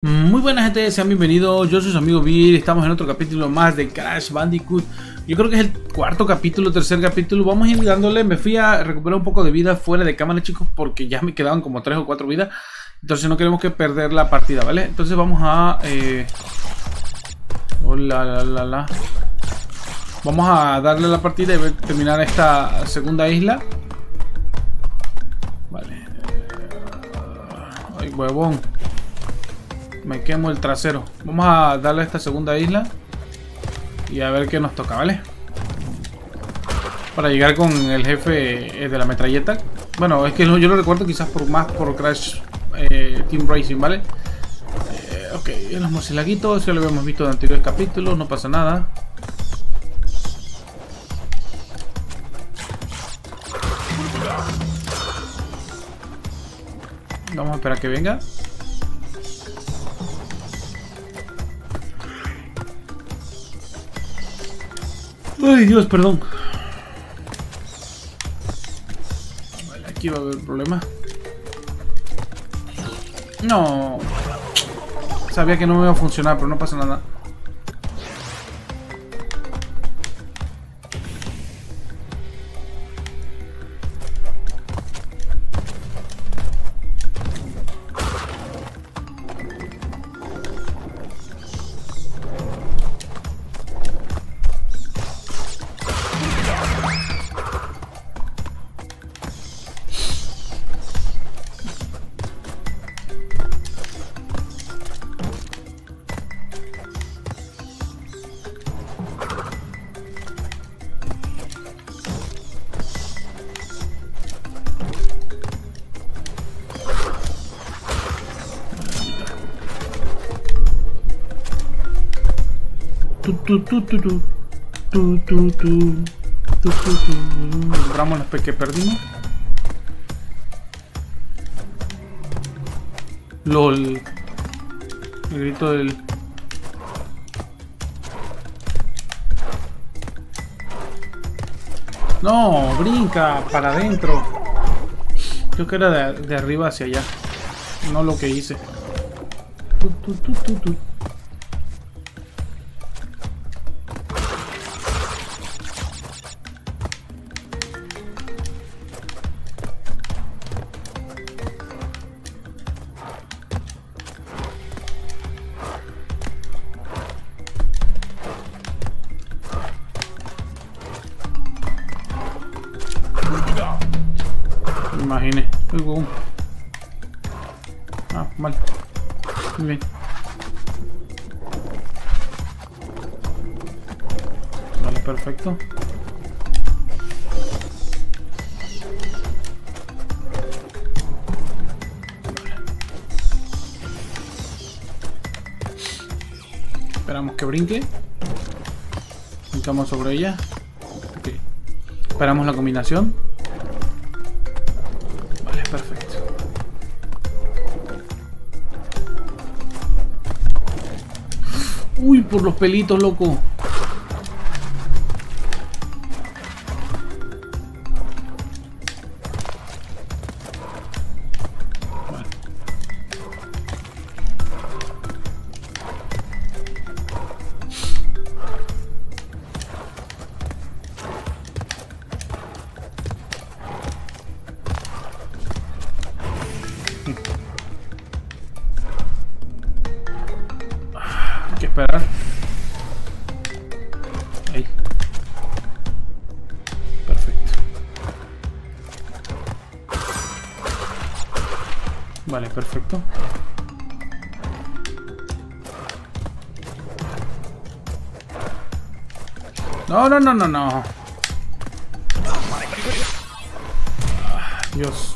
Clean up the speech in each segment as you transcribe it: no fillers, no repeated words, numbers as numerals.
Muy buenas gente, sean bienvenidos, yo soy su amigo Vir, estamos en otro capítulo más de Crash Bandicoot. Yo creo que es el cuarto capítulo, tercer capítulo, vamos a ir dándole. Me fui a recuperar un poco de vida fuera de cámara, chicos, porque ya me quedaban como 3 o 4 vidas. Entonces no queremos que perder la partida, ¿vale? Entonces vamos a... Vamos a darle la partida y terminar esta segunda isla. Vale. Ay, huevón. Me quemo el trasero. Vamos a darle a esta segunda isla y a ver qué nos toca, ¿vale? Para llegar con el jefe de la metralleta. Bueno, es que yo lo recuerdo quizás por Crash Team Racing, ¿vale? Ok, los murciélaguitos, ya lo habíamos visto en anteriores capítulos, no pasa nada. Vamos a esperar a que venga. Ay, Dios, perdón. Vale, aquí va a haber problema. No. Sabía que no me iba a funcionar, pero no pasa nada. Logramos los que perdimos. LOL. El grito del... No, brinca para adentro. Creo que era de arriba hacia allá. No lo que hice. Imaginé. Ah, mal. Muy bien. Vale, perfecto. Esperamos que brinque. Brincamos sobre ella. Okay. Esperamos la combinación. Vale, perfecto. Uy, por los pelitos, loco. Vale. Hay que esperar. Ahí. Perfecto. Vale, perfecto. No, no, no, no, no. Dios.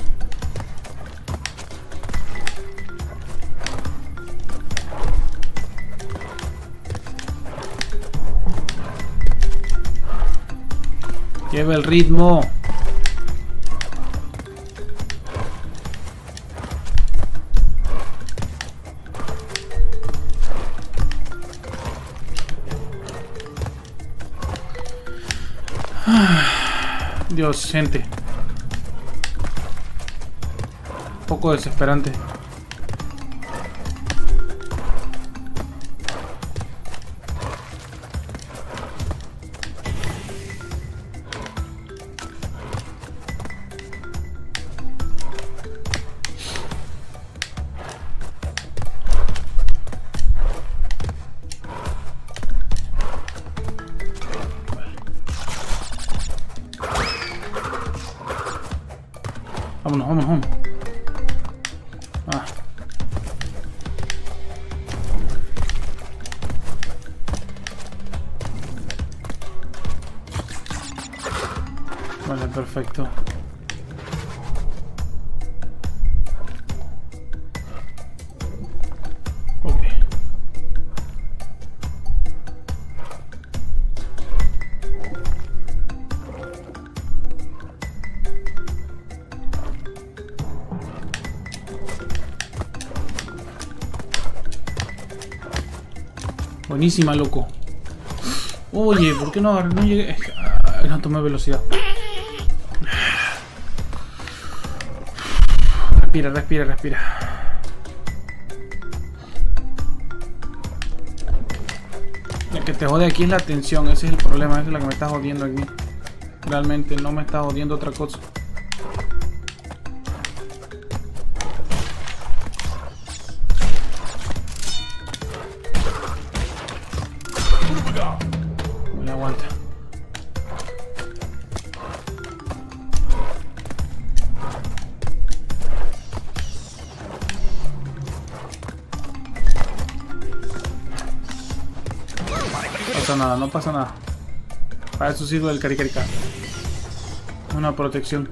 Lleva el ritmo. Dios, gente. Un poco desesperante. Vámonos, vámonos, vámonos. Ah. Vale, perfecto. Ok. Buenísima, loco. Oye, ¿por qué no llegué? No tomé velocidad. Respira, respira, respira. Lo que te jode aquí es la tensión. Ese es el problema. Esa es la que me está jodiendo aquí. Realmente no me está jodiendo otra cosa. Me aguanta. No pasa nada, no pasa nada. Para eso sirve el caricarica. Una protección.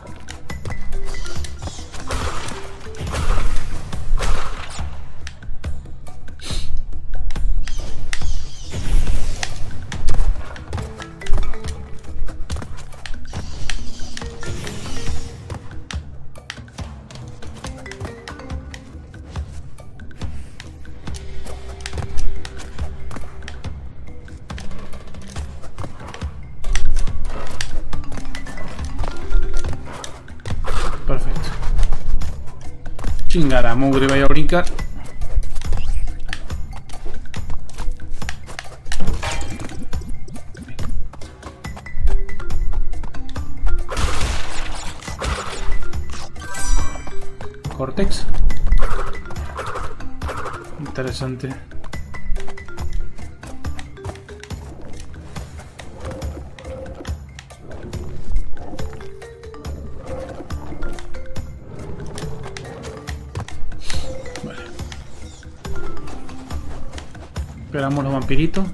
Perfecto. Chingada mugre, vaya a brincar. Cortex. Interesante. Esperamos los vampiritos.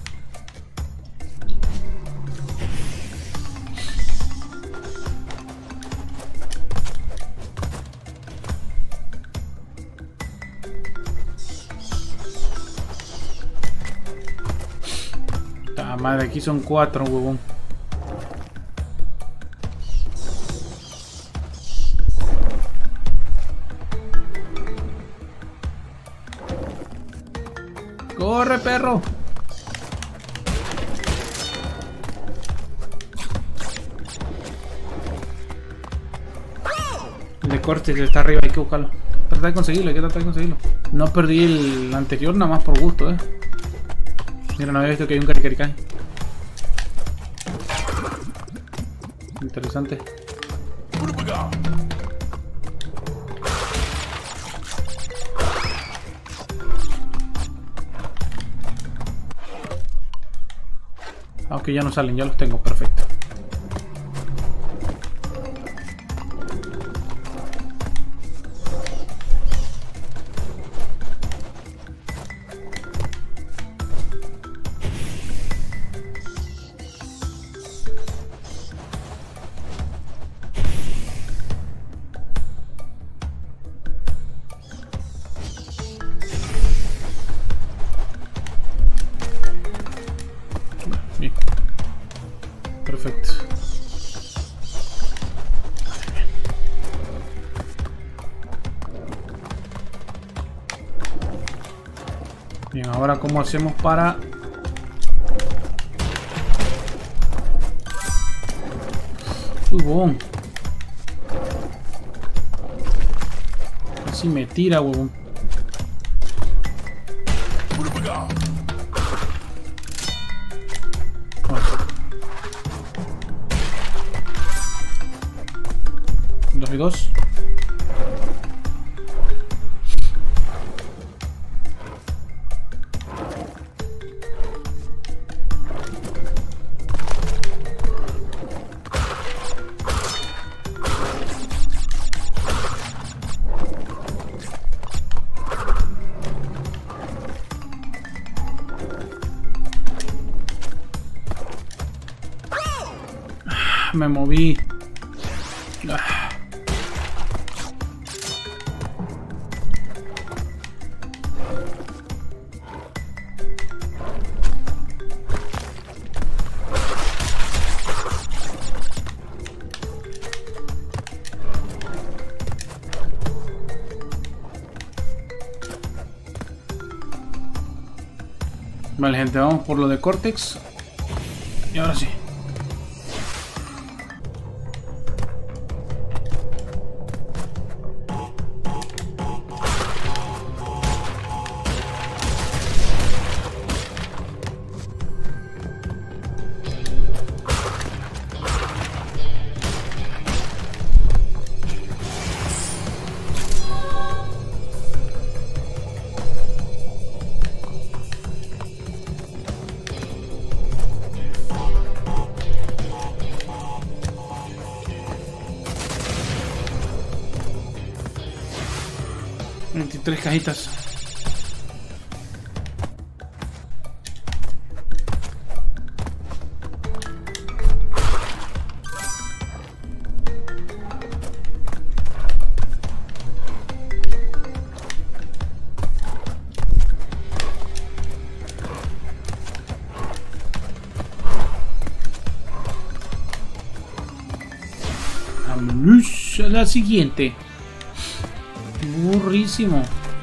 La madre, aquí son 4, huevón. ¡Corre, perro! El de corte que está arriba, hay que buscarlo. Trata de conseguirlo, hay que tratar de conseguirlo. No perdí el anterior nada más por gusto, Mira, no había visto que hay un caricaricán. Interesante. Aunque ya no salen, ya los tengo, perfecto. Bien. Perfecto. Bien, ahora ¿cómo hacemos para...? Uy, huevón. Casi me tira, huevón. Dos y dos. Me moví. Ah. Vale, gente, vamos por lo de Cortex. Y ahora sí. Tres cajitas. Vámonos a la siguiente. Burrísimo.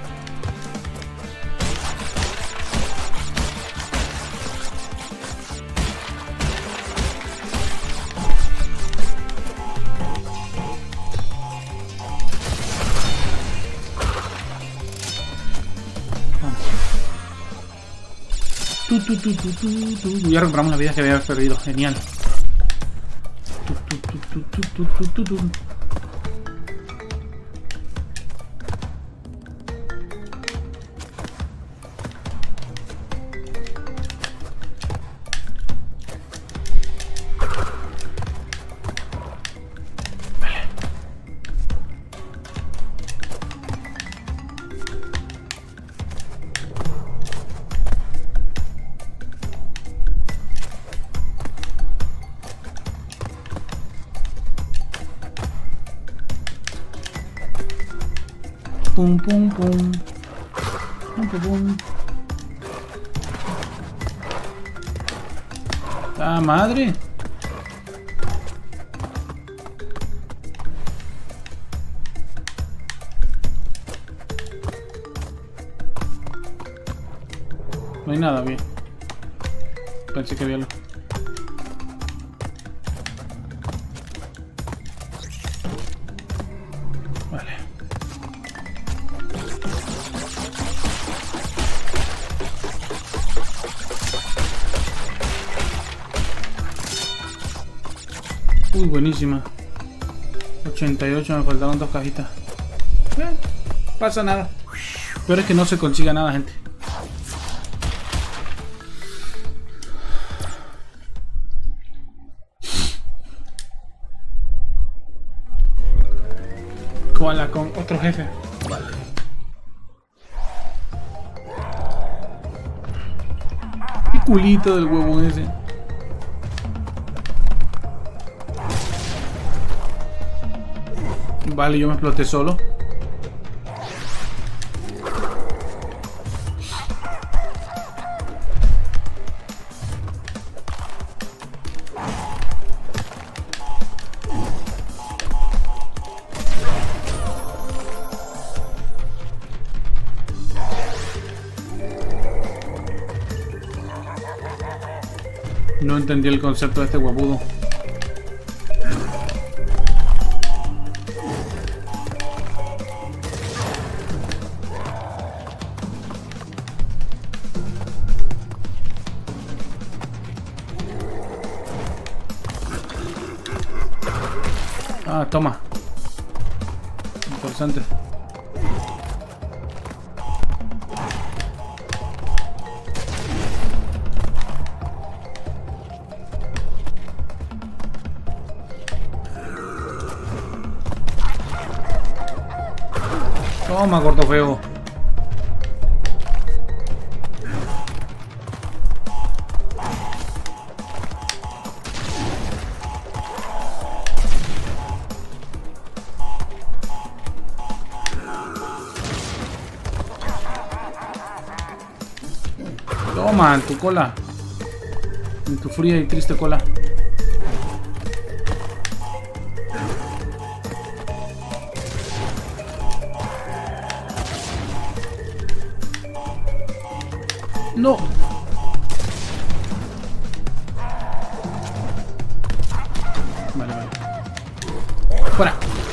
Ya recuperamos la vida que había perdido. Genial. Pum, pum, pum. Pum, pum, pum. ¡Ah, madre! No hay nada, bien. Pensé que había algo. Vale. Uy, buenísima. 88, me faltaron 2 cajitas. Pasa nada. Peor es que no se consiga nada, gente. Koala con otro jefe. Vale. Qué culito del huevón ese. Vale, yo me exploté solo. No entendí el concepto de este huevudo. Ah, toma. Interesante. Toma, corto feo. Toma, en tu cola. En tu fría y triste cola. No. Vale, vale. Fuera.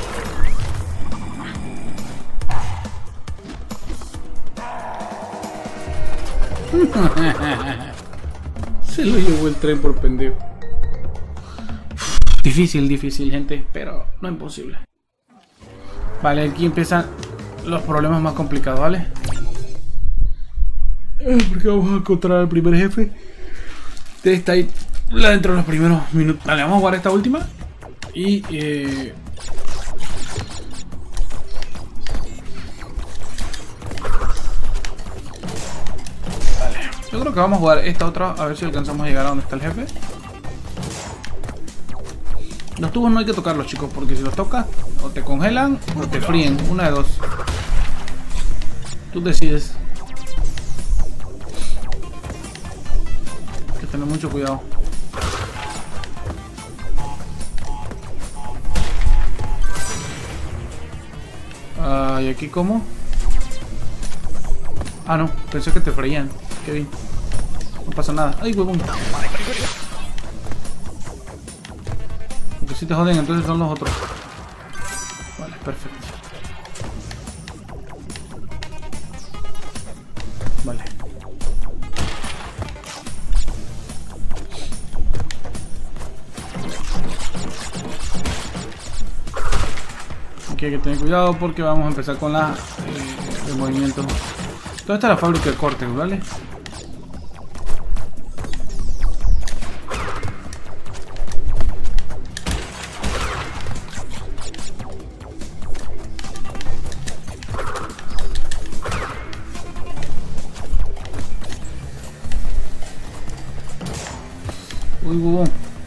Se lo llevó el tren por pendejo. Difícil, difícil, gente, pero no imposible. Vale, aquí empiezan los problemas más complicados, ¿vale? Porque vamos a encontrar al primer jefe. Está ahí dentro de los primeros minutos. Vale, vamos a jugar esta última. Y vale, yo creo que vamos a jugar esta otra. A ver si alcanzamos a llegar a donde está el jefe. Los tubos no hay que tocarlos, chicos, porque si los tocas o te congelan o te fríen. Una de dos. Tú decides. Hay que tener mucho cuidado. ¿Y aquí cómo? Ah, no, pensé que te freían. Qué bien. No pasa nada. ¡Ay, huevón! Porque si te joden, entonces son los otros. Vale, perfecto. Vale. Aquí hay que tener cuidado porque vamos a empezar con el movimiento. Toda esta es la fábrica de cortes, ¿vale? Uy, bubón.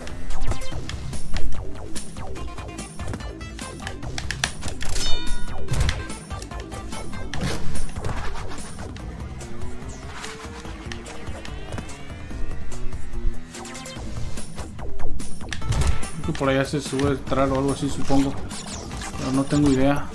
Creo que por allá se sube el trar o algo así, supongo. Pero no tengo idea.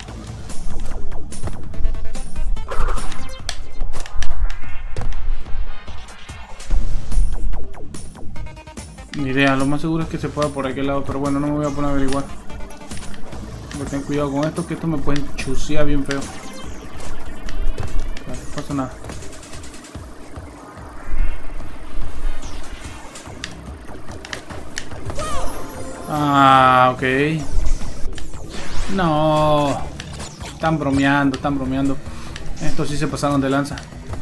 Ni idea, lo más seguro es que se pueda por aquel lado, pero bueno, no me voy a poner a averiguar. Pero ten cuidado con esto, que esto me pueden chusear bien feo. Vale, no pasa nada. Ah, ok. No. Están bromeando, están bromeando. Estos sí se pasaron de lanza.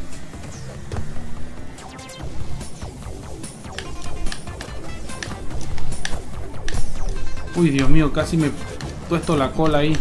Uy, Dios mío, casi me he puesto la cola ahí.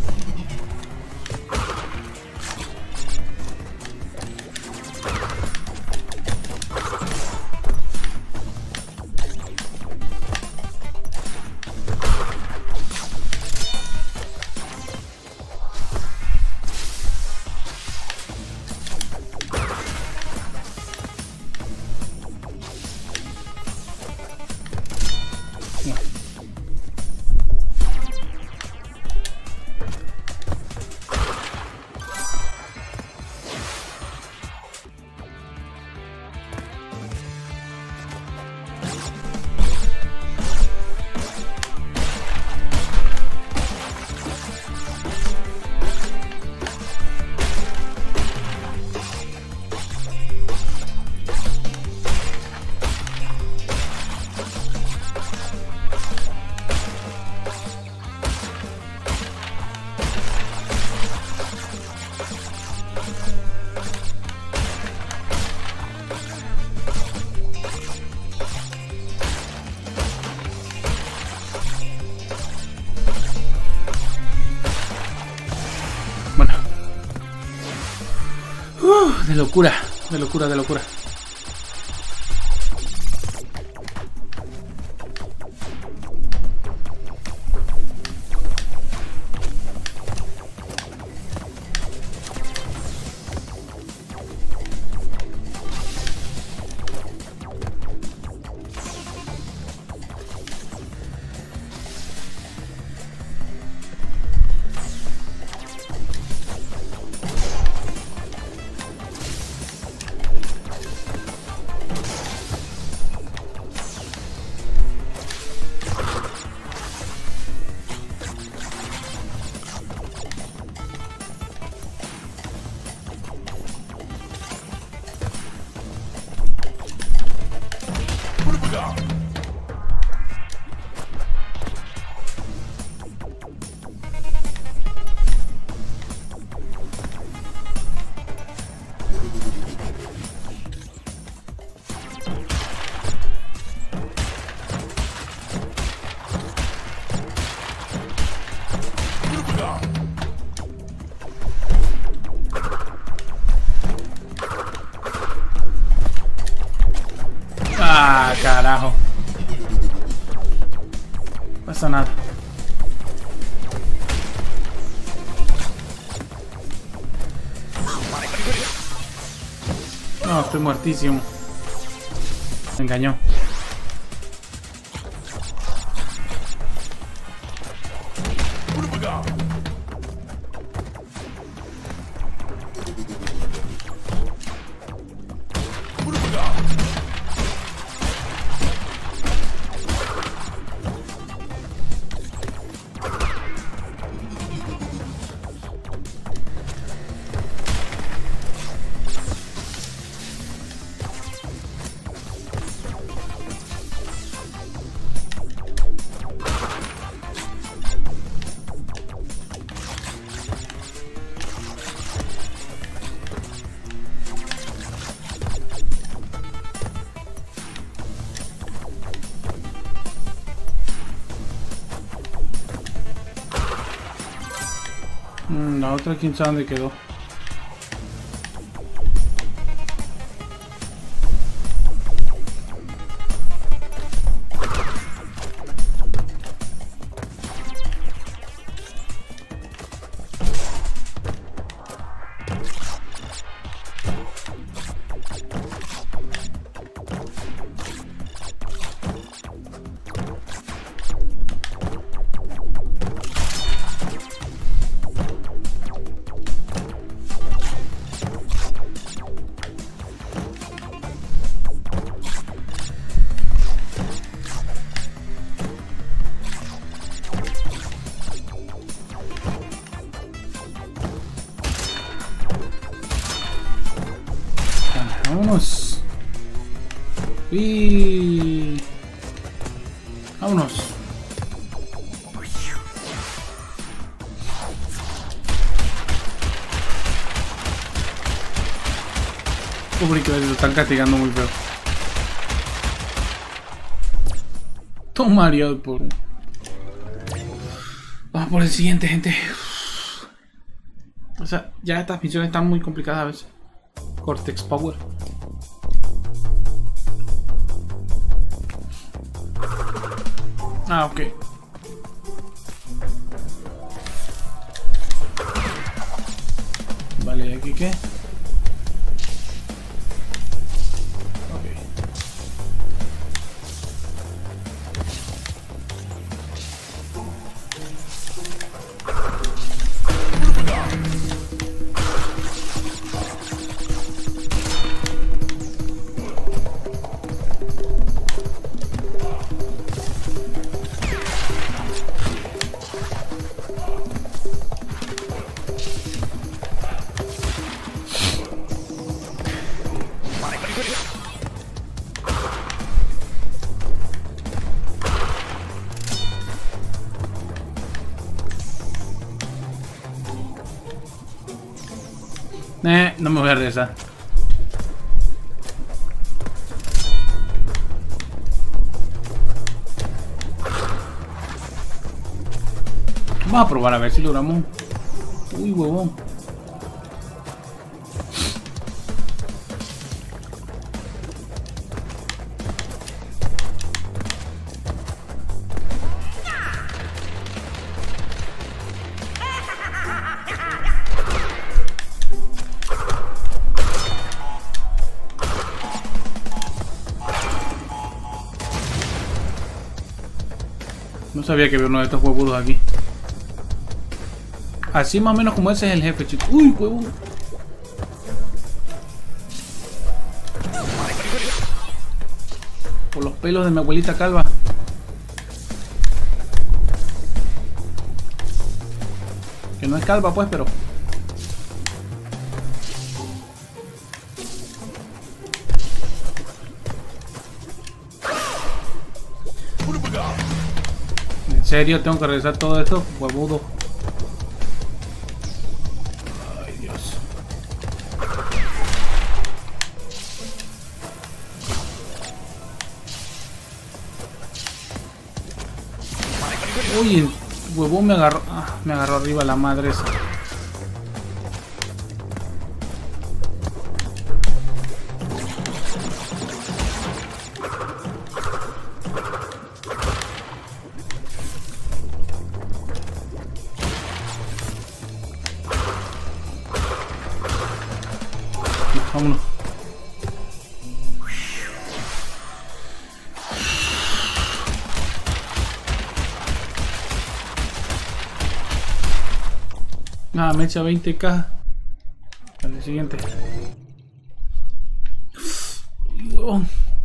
De locura, de locura, de locura. Ah, carajo. No pasa nada. No, estoy muertísimo. Me engañó. La otra quién sabe dónde quedó. Vámonos. Y vámonos. Pobre que lo están castigando muy feo. Toma Mario por. Vamos por el siguiente, gente. O sea, ya estas misiones están muy complicadas a veces. Cortex Power. Ah, ok. Vale, ¿aquí qué? Ok. No me voy a regresar. Vamos a probar a ver si logramos. Uy, huevón. No sabía que había uno de estos huevudos aquí. Así más o menos como ese es el jefe, chicos. Uy, huevón. Por los pelos de mi abuelita calva. Que no es calva pues, pero... ¿En serio tengo que regresar todo esto? Huevudo. Ay, Dios. Uy, el huevón me agarró. Ah, me agarró arriba la madre esa. Ah, me echa 20k. Al siguiente. Oh.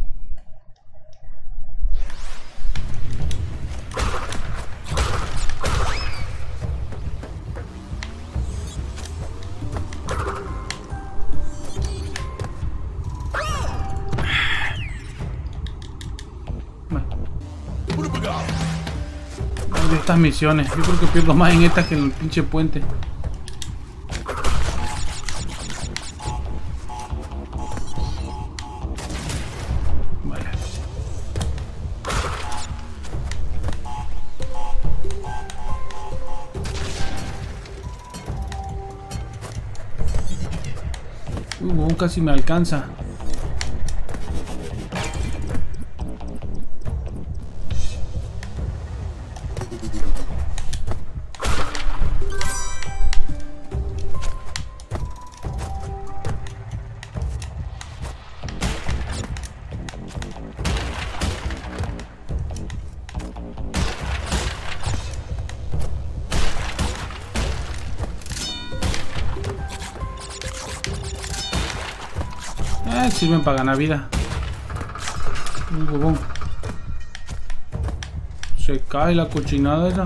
De estas misiones, yo creo que pierdo más en estas que en el pinche puente. Vale. Casi me alcanza. Sirven para ganar vida. Un huevón. Se cae la cochinada esa.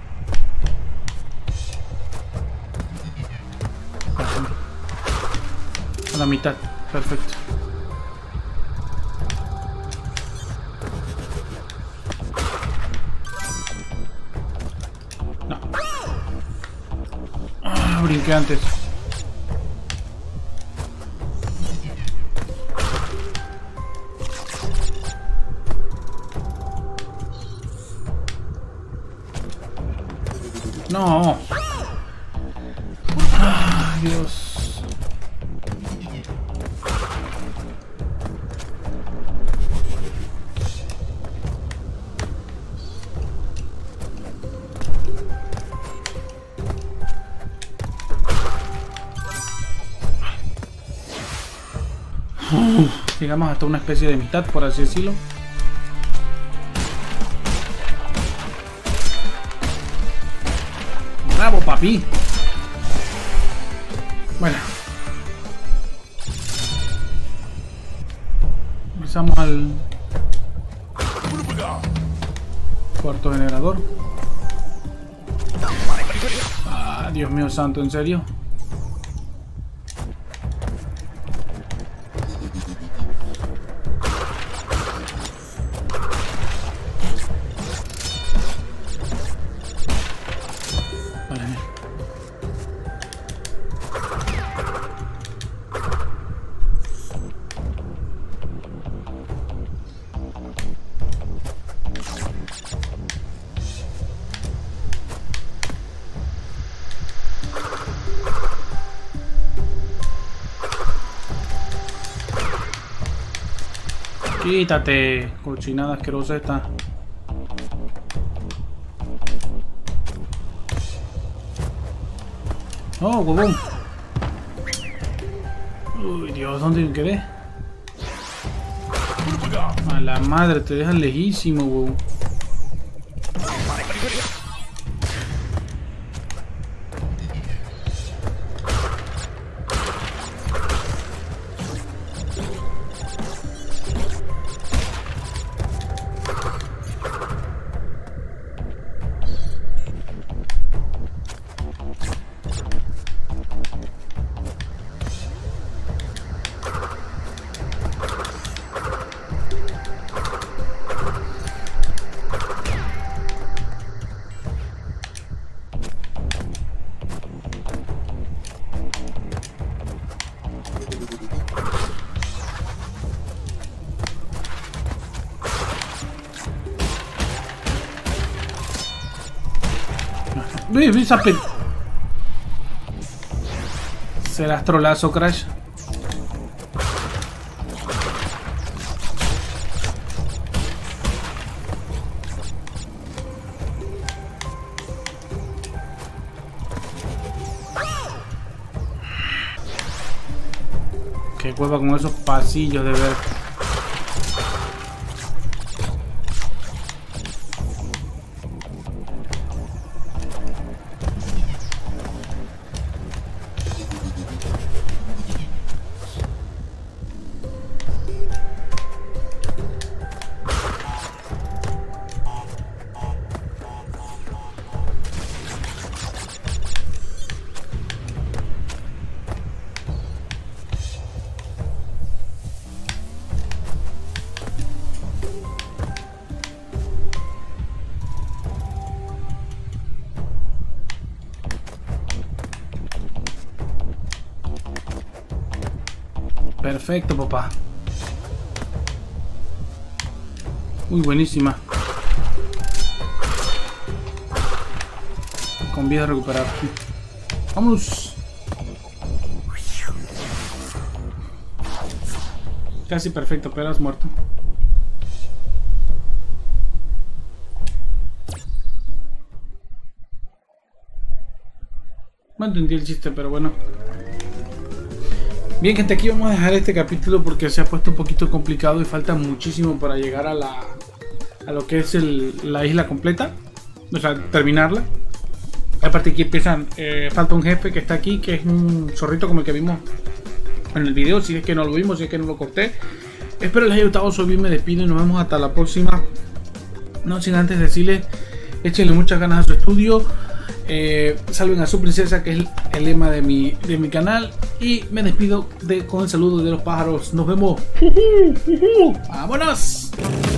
A la mitad. Perfecto. No. Ah, brinqué antes. No. Ah, Dios. Llegamos hasta una especie de mitad, por así decirlo. ¡Bravo, papi! Bueno. Empezamos al cuarto generador. Ah, Dios mío santo, ¿en serio? Quítate, cochinada asquerosa esta. Oh, huevón. Uy, Dios, ¿dónde quedé? A la madre, te dejan lejísimo, huevón. ¿Serás trolazo, Crash? Qué hueva con esos pasillos de ver. Perfecto, papá. Muy buenísima. Con vida a recuperar. Vámonos. Casi perfecto, pero has muerto. No entendí el chiste, pero bueno. Bien, gente, aquí vamos a dejar este capítulo porque se ha puesto un poquito complicado y falta muchísimo para llegar a lo que es la isla completa. O sea, terminarla. Aparte aquí empiezan, falta un jefe que está aquí, que es un zorrito como el que vimos en el video, si es que no lo vimos, si es que no lo corté. Espero les haya gustado, soy bien, me despido y nos vemos hasta la próxima. No sin antes decirles, échenle muchas ganas a su estudio. Salven a su princesa, que es el lema de mi canal, y me despido con el saludo de los pájaros. Nos vemos. ¡Vámonos!